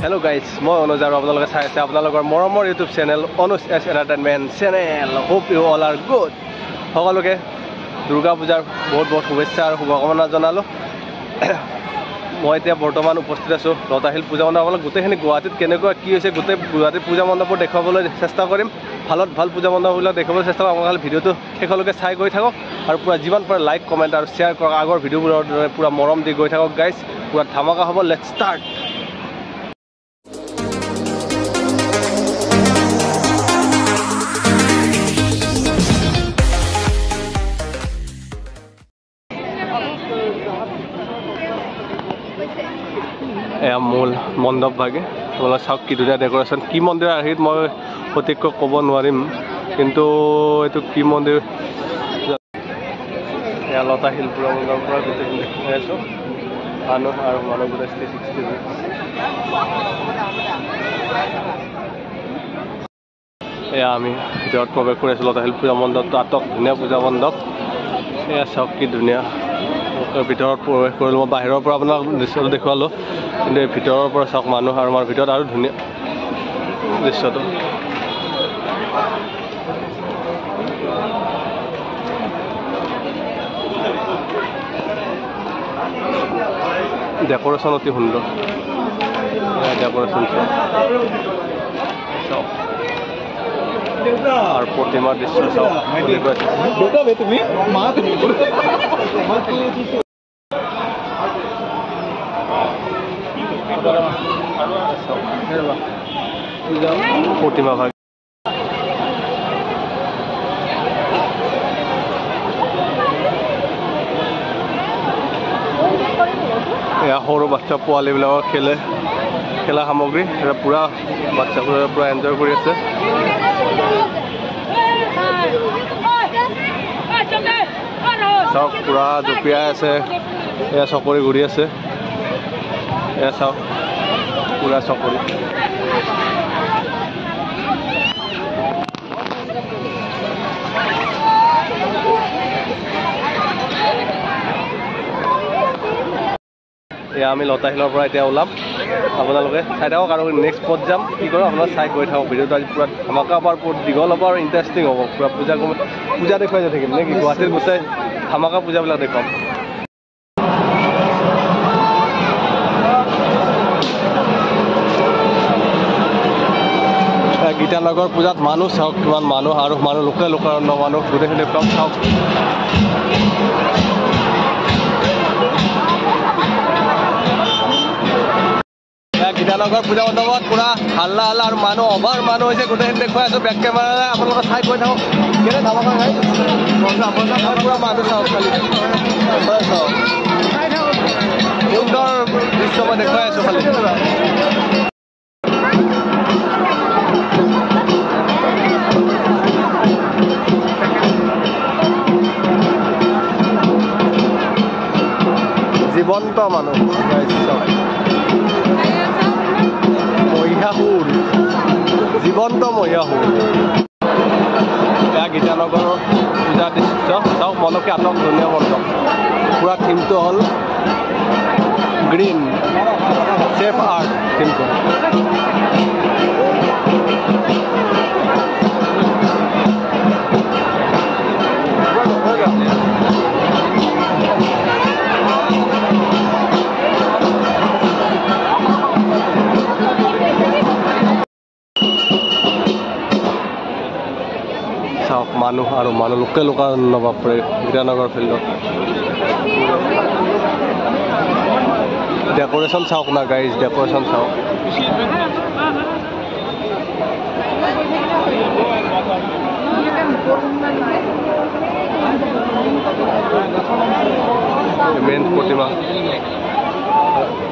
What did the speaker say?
Hello guys, মই অনুজ আৰু আপোনালোকে চাই আছে আপোনালোকৰ মৰমৰ YouTube channel Anuj S entertainment channel. Hope you all are good. সকলোকে দুৰ্গা পূজাৰ বহুত বহুত শুভেচ্ছা আৰু শুভকামনা জনালোঁ। মই এতিয়া বৰ্তমান উপস্থিত আছোঁ লতাশিল পূজা মণ্ডপ। আপোনালোক গোটেইখিনি গুৱাহাটীত কেনেকুৱা কি হৈছে গোটেই গুৱাহাটীত পূজা মণ্ডপবোৰ দেখুৱাবলৈ চেষ্টা কৰিম। ভালত ভাল পূজা মণ্ডপবিলাক দেখুৱাবলৈ চেষ্টা কৰিম। আপোনালোকে ভিডিঅ'টো শেষলৈকে চাই গৈ থাকক আৰু পূৰা যিমান পাৰে লাইক কমেণ্ট আৰু শ্বেয়াৰ কৰক। আগৰ ভিডিঅ'বোৰৰ দৰে পূৰা মৰম দি গৈ থাকক গাইজ। পূৰা ধামাকা হ'ব। Let's start. এয়া মূল মণ্ডপ ভাগে তোমালোকে চাওক কি ধুনীয়া ডেকৰেশ্যন। কি মন্দিৰ আৰ্হিত মই সঠিককৈ ক'ব নোৱাৰিম, কিন্তু এইটো কি মন্দিৰ। এয়া লতাশিল পূজা মণ্ডপৰ পৰা গোটেইখিনি দেখাই আছোঁ। মানুহ আৰু মানুহ গোটেই 360 এয়া আমি ভিতৰত প্ৰৱেশ কৰি আছোঁ লতাশিল পূজা মণ্ডপটো। আটক ধুনীয়া পূজা মণ্ডপ। এয়া চাওক কি ধুনীয়া। ভিতৰত প্ৰৱেশ কৰিলোঁ। মই বাহিৰৰ পৰা আপোনাক দৃশ্যটো দেখুৱালোঁ, কিন্তু এই ভিতৰৰ পৰা চাওক মানুহ আৰু আমাৰ ভিতৰত আৰু ধুনীয়া দৃশ্যটো। ডেকৰেশ্যন অতি সুন্দৰ। ডেকৰেশ্যন চাওক আৰু প্ৰতিমাৰ দৃশ্য চাওক। প্ৰতিমা ভাগ এয়া সৰু বাচ্চা পোৱালীবিলাকৰ খেলা সামগ্ৰী। এটা পূৰা বাচ্চাবোৰে পূৰা এনজয় কৰি আছে। চাওক পূৰা জঁপিয়াই আছে। এয়া চকৰি ঘূৰি আছে। এয়া চাওক পূৰা চকৰি। এয়া আমি লতাশিলৰ পৰা এতিয়া ওলাম। আপোনালোকে চাই থাকক আৰু নেক্সট স্পট যাম। কি কৰোঁ আপোনালোকে চাই গৈ থাকক। ভিডিঅ'টো আজি পূৰা ধামাকা পাৰ দীঘল হ'ব আৰু ইণ্টাৰেষ্টিং হ'ব। পূৰা পূজা দেখুৱাই যাই থাকিম নে কি? গুৱাহাটীৰ গোটেই ধামাকা পূজাবিলাক দেখুৱাম। গীতানগৰ পূজাত মানুহ চাওক কিমান মানুহ, আৰু মানুহ লোকাৰণ্য মানুহ গোটেইখিনি দেখুৱাম। চাওক গীতানগৰ পূজা মণ্ডপত পূৰা হাল্লা আৰু মানুহ অভাৰ মানুহ হৈছে। গোটেইখিনি দেখুৱাই আছোঁ বেক কেমেৰাৰে। আপোনালোকে চাই গৈ থাকক কেনে ধামাকা খাই পূৰা মানুহ চাওক। খালি চাওক সুন্দৰ দৃশ্য মই দেখুৱাই আছোঁ খালি। জীৱন্ত মানুহ মহিষাসুৰ, জীৱন্ত মহিষাসুৰ। এয়া গীতানগৰৰ পূজা দৃশ্য চাওক। মনকে আটক ধুনীয়া মণ্ডপ। পূৰা থিমটো হ'ল গ্ৰীণ চেফ আৰ্ট থিমটো। চাওক মানুহ আৰু মানুহ লোকাৰণ্য বাপৰে গীতানগৰ ফিল্ডত। ডেকৰেশ্যন চাওক না গাইজ, ডেকৰেশ্যন চাওক। মেইন প্ৰতিমা